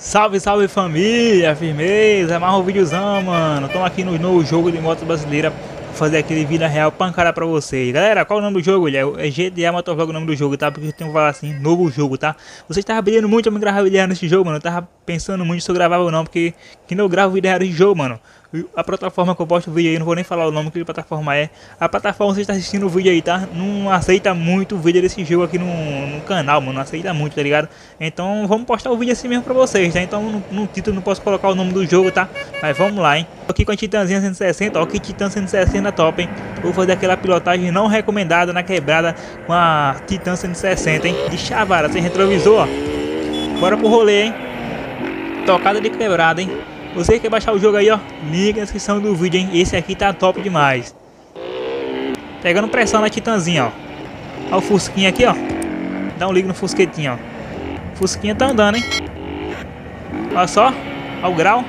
Salve, salve família, firmeza, mais um videozão, mano. Estamos aqui no novo jogo de moto brasileira pra fazer aquele vida real pancada pra vocês. Galera, qual é o nome do jogo? É GTA Motovlog o nome do jogo, tá? Porque eu tenho que falar assim, novo jogo, tá? Vocês estavam pedindo muito pra me gravar vídeo real nesse jogo, mano. Eu tava pensando muito se eu gravava ou não, porque que não eu gravo vídeo real nesse jogo, mano. A plataforma que eu posto o vídeo aí, não vou nem falar o nome que plataforma é. A plataforma que você está assistindo o vídeo aí, tá? Não aceita muito o vídeo desse jogo aqui no canal, mano. Não aceita muito, tá ligado? Então vamos postar o vídeo assim mesmo pra vocês, tá? Então no título não posso colocar o nome do jogo, tá? Mas vamos lá, hein? Tô aqui com a Titanzinha 160, ó. Que Titan 160 top, hein? Vou fazer aquela pilotagem não recomendada na quebrada com a Titan 160, hein? De chavada, sem retrovisor, ó. Bora pro rolê, hein? Tocada de quebrada, hein? Você quer baixar o jogo aí, ó? Link na descrição do vídeo, hein? Esse aqui tá top demais. Pegando pressão na Titanzinha, ó. Ó o Fusquinha aqui, ó. Dá um ligo no Fusquetinho, ó. Fusquinha tá andando, hein? Olha só. Olha o grau.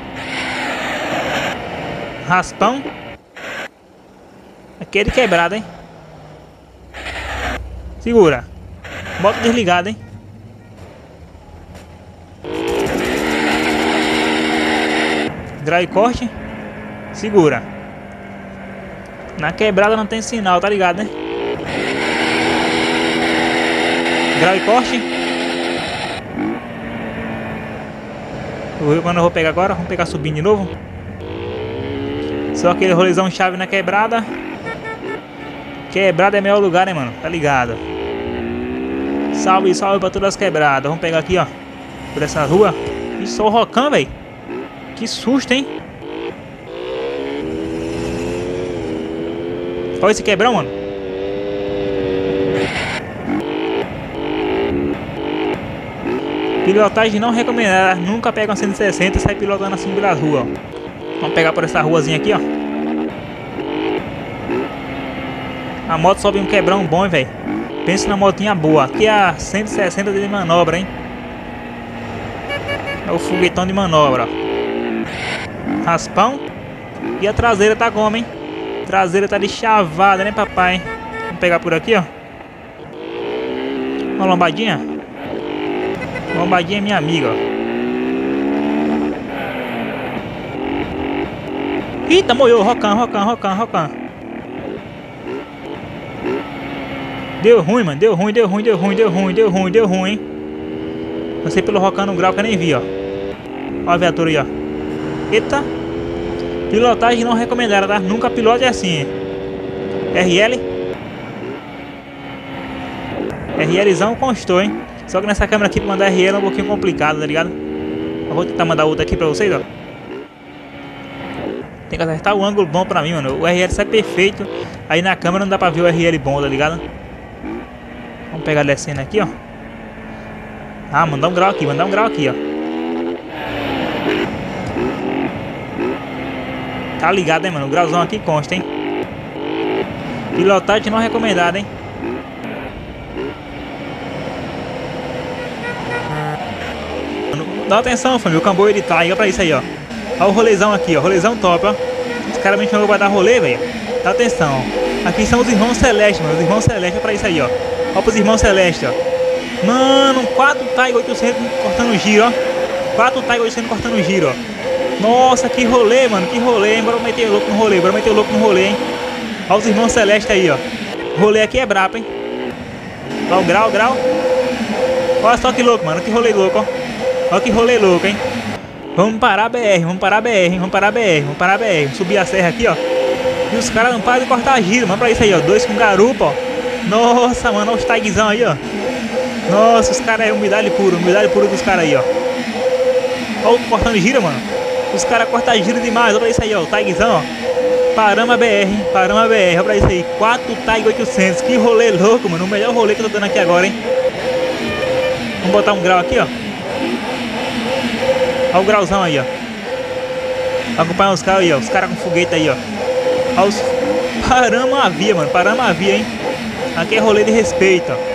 Raspão. Aqui é de quebrada, hein? Segura. Bota desligado, hein? Grau e corte. Segura. Na quebrada não tem sinal, tá ligado, né? Grau e corte. Mano, eu vou pegar agora. Vamos pegar subindo de novo. Só aquele rolezão chave na quebrada. Quebrada é melhor lugar, né, mano? Tá ligado? Salve, salve pra todas as quebradas. Vamos pegar aqui, ó. Por essa rua. E só o Rocan, velho. Que susto, hein? Olha esse quebrão, mano. Pilotagem não recomendada. Nunca pega uma 160 e sai pilotando assim pelas ruas. Vamos pegar por essa ruazinha aqui, ó. A moto sobe um quebrão bom, velho. Pensa na motinha boa. Aqui é a 160 de manobra, hein? É o foguetão de manobra, ó. Raspão. E a traseira tá como, hein? Traseira tá de chavada, né, papai? Vamos pegar por aqui, ó. Uma lombadinha. Lombadinha é minha amiga, ó. Eita, moiou. Rocan. Deu ruim, mano. Deu ruim, hein? Passei pelo Rocan no grau que eu nem vi, ó. Ó a viatura aí, ó. Eita. Pilotagem não recomendada, tá? Nunca pilote assim. RLzão constou, hein? Só que nessa câmera aqui pra mandar RL é um pouquinho complicado, tá ligado? Eu vou tentar mandar outra aqui pra vocês, ó. Tem que acertar o ângulo bom pra mim, mano. O RL sai perfeito. Aí na câmera não dá pra ver o RL bom, tá ligado? Vamos pegar descendo aqui, ó. Ah, mandar um grau aqui, ó. Tá ligado, hein, mano? O grauzão aqui consta, hein? Pilotagem não recomendada, hein? Dá atenção, família. O Camboio ele tá. Liga pra isso aí, ó. Olha o rolezão aqui, ó. Rolezão top, ó. Os caras me chamam pra dar rolê, velho. Dá atenção. Aqui são os irmãos Celeste, mano. Os irmãos Celeste, pra isso aí, ó. Olha pros irmãos Celeste, ó. Mano, 4 Tiger 800 cortando giro, ó. 4 Tiger 800 cortando giro, ó. Nossa, que rolê, mano, que rolê, hein? Bora meter louco no rolê, hein? Olha os irmãos Celeste aí, ó. O rolê aqui é brabo, hein? Olha o grau. Olha só que louco, mano, que rolê louco, ó. Olha que rolê louco, hein? Vamos parar a BR, vamos parar a BR. Vamos subir a serra aqui, ó. E os caras não param de cortar giro, mano, pra isso aí, ó. 2 com garupa, ó. Nossa, mano, olha os tagzão aí, ó. Nossa, os caras é umidade pura dos caras aí, ó. Olha o cortando giro, mano. Os caras cortam giro demais, olha pra isso aí, ó. O tagzão, ó. Paramos a BR, olha pra isso aí. 4 Tag 800, que rolê louco, mano. O melhor rolê que eu tô dando aqui agora, hein. Vamos botar um grau aqui, ó. Olha o grauzão aí, ó. Acompanhar os caras aí, ó. Os caras com foguete aí, ó. Olha os... Paramos a via, mano. Hein. Aqui é rolê de respeito, ó.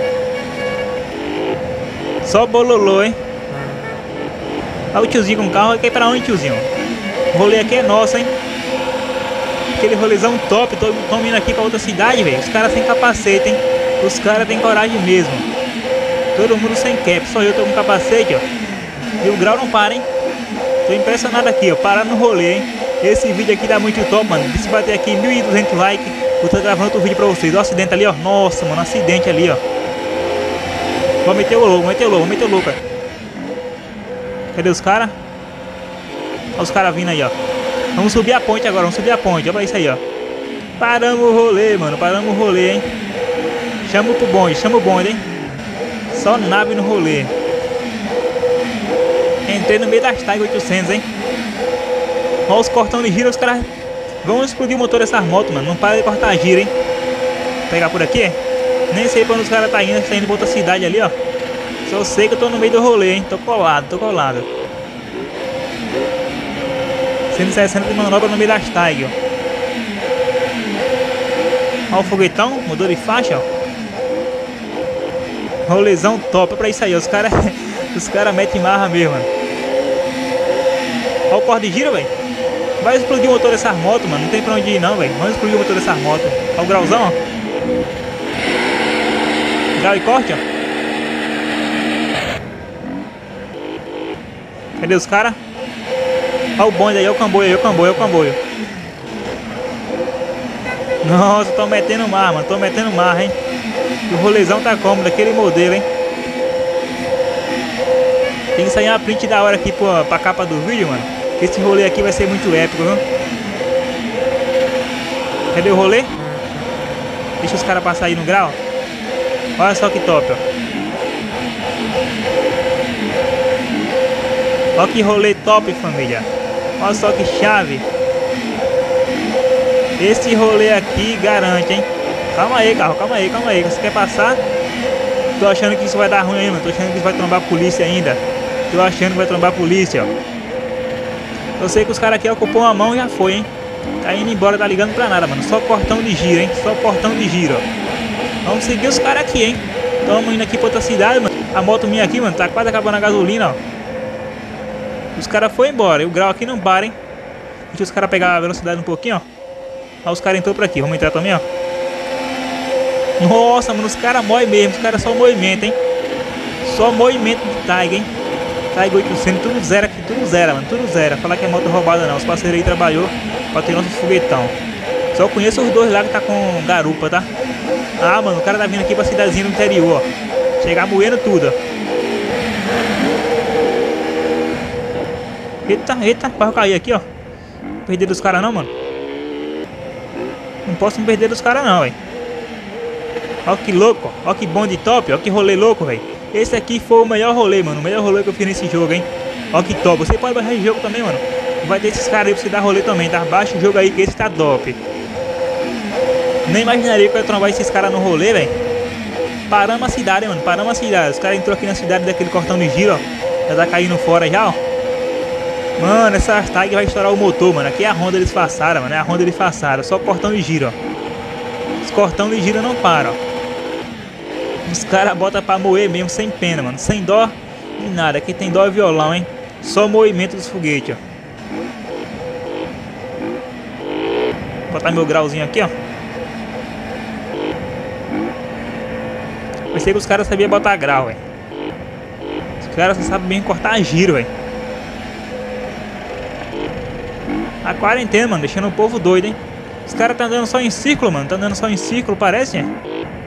Só bololô, hein. Olha o tiozinho com o carro. Aqui é pra onde, tiozinho? O rolê aqui é nosso, hein. Aquele rolezão top. Tô indo aqui pra outra cidade, velho. Os caras sem capacete, hein. Os caras têm coragem mesmo. Todo mundo sem cap. Só eu tô com capacete, ó. E o grau não para, hein? Tô impressionado aqui, ó, parar no rolê, hein? Esse vídeo aqui dá muito top, mano. Se bater aqui 1.200 likes, eu tô gravando outro vídeo pra vocês. Ó, acidente ali, ó. Nossa, mano, acidente ali, ó. Vou meter o louco, vou meter o louco. Cadê os caras? Olha os caras vindo aí, ó. Vamos subir a ponte agora, vamos subir a ponte. Olha isso aí, ó. Paramos o rolê, mano. Paramos o rolê, hein? Chama o bonde, hein? Só nave no rolê. Entrei no meio das Tiger 800, hein? Olha os cortão de giro, os caras vão explodir o motor dessas motos, mano. Não para de cortar giro, hein? Vou pegar por aqui? Nem sei pra onde os caras tá indo pra outra cidade ali, ó. Só sei que eu tô no meio do rolê, hein? Tô colado, tô colado. 160 de manobra no meio das Tiger, ó. Olha o foguetão, mudou de faixa, ó. Rolezão top, é pra isso aí, ó. Os caras metem marra mesmo, mano. Olha o corte de giro, velho. Vai explodir o motor dessas motos, mano. Não tem pra onde ir, não, velho. Vamos explodir o motor dessas motos. Olha o grauzão, ó. Grau e corte, ó. Cadê os caras? Olha o bonde aí, olha o comboio aí, olha o comboio. Nossa, tô metendo marra, mano. Tô metendo marra, hein. O rolezão tá cômodo, daquele modelo, hein. Tem que sair uma print da hora aqui pra capa do vídeo, mano. Esse rolê aqui vai ser muito épico, viu? Cadê o rolê? Deixa os caras passar aí no grau. Olha só que top, ó. Olha que rolê top, família. Olha só que chave. Esse rolê aqui garante, hein? Calma aí, carro, calma aí. Você quer passar? Tô achando que isso vai dar ruim aí, mano. Tô achando que isso vai trombar a polícia ainda. Tô achando que vai trombar a polícia, ó. Eu sei que os caras aqui ocupam a mão e já foi, hein? Tá indo embora, tá ligando pra nada, mano. Só portão de giro, hein? Só portão de giro, ó. Vamos seguir os caras aqui, hein? Tamo indo aqui pra outra cidade, mano. A moto minha aqui, mano, tá quase acabando a gasolina, ó. Os caras foram embora. E o grau aqui não para, hein? Deixa os caras pegar a velocidade um pouquinho, ó. Ó, os caras entrou por aqui. Vamos entrar também, ó. Nossa, mano, os caras moem mesmo. Os caras só movimento, hein? Só movimento de Tiger, hein? Tiger 800, tudo zero aqui, tudo zero, mano, tudo zero. Falar que é moto roubada não, os parceiros aí trabalhou pra ter nosso foguetão. Só conheço os dois lá que tá com garupa, tá? Ah, mano, o cara tá vindo aqui pra cidadezinha do interior, ó. Chegar moendo tudo, ó. Eita, para cair aqui, ó. Não perder dos caras não, mano. Não posso me perder dos caras não, velho. Ó que louco, ó que bonde top, ó que rolê louco, velho. Esse aqui foi o melhor rolê, mano. O melhor rolê que eu fiz nesse jogo, hein. Ó que top. Você pode baixar esse jogo também, mano. Vai ter esses caras aí pra você dar rolê também, tá? Baixa o jogo aí que esse tá top. Nem imaginaria que eu ia trombar esses caras no rolê, velho. Paramos a cidade, mano. Paramos a cidade. Os caras entrou aqui na cidade daquele cortão de giro, ó. Já tá caindo fora já, ó. Mano, essa Tiger vai estourar o motor, mano. Aqui é a Honda disfarçada, mano. É a Honda disfarçada. Só cortão de giro, ó. Os cortão de giro não param, ó. Os caras botam pra moer mesmo, sem pena, mano. Sem dó de nada. Aqui tem dó e violão, hein. Só movimento dos foguetes, ó. Vou botar meu grauzinho aqui, ó. Pensei que os caras sabiam botar grau, velho. Os caras só sabem bem cortar giro, velho. A quarentena, mano, deixando o povo doido, hein. Os caras tá andando só em círculo, mano. Tá andando só em círculo, parece, né?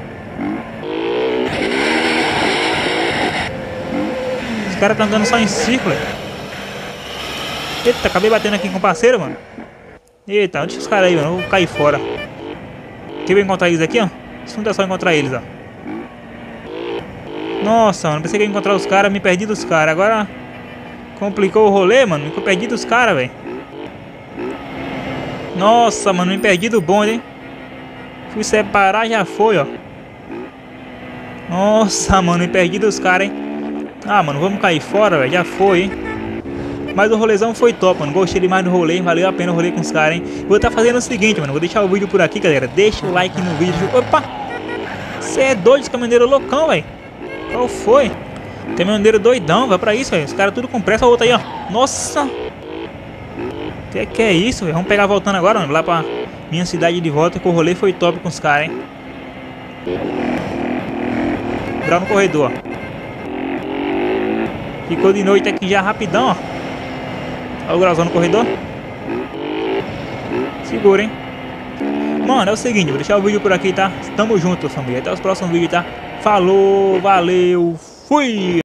Os caras tá andando só em círculo. Eita, acabei batendo aqui com o parceiro, mano. Eita, deixa os caras aí, mano. Eu vou cair fora. Quer ver encontrar eles aqui, ó? Isso não é só encontrar eles, ó. Nossa, mano. Pensei que ia encontrar os caras, me perdi dos caras. Agora complicou o rolê, mano. Me perdi dos caras, velho. Nossa, mano. Me perdi do bonde, hein. Fui separar, já foi, ó. Nossa, mano. Me perdi dos caras, hein. Ah, mano. Vamos cair fora, velho. Já foi, hein. Mas o rolezão foi top, mano. Gostei demais do rolê. Valeu a pena o rolê com os caras, hein. Vou estar fazendo o seguinte, mano. Vou deixar o vídeo por aqui, galera. Deixa o like no vídeo. Opa! Você é doido, esse caminhoneiro loucão, velho. Qual foi? Caminhoneiro doidão, vai pra isso, velho. Os caras tudo com pressa. O outro aí, ó. Nossa! Que é isso, velho? Vamos pegar voltando agora, mano. Lá pra minha cidade de volta, que o rolê foi top com os caras, hein. Grau no corredor. Ficou de noite aqui já rapidão, ó. Olha o grauzão no corredor. Segura, hein? Mano, é o seguinte, vou deixar o vídeo por aqui, tá? Tamo junto, família. Até os próximos vídeos, tá? Falou, valeu, fui!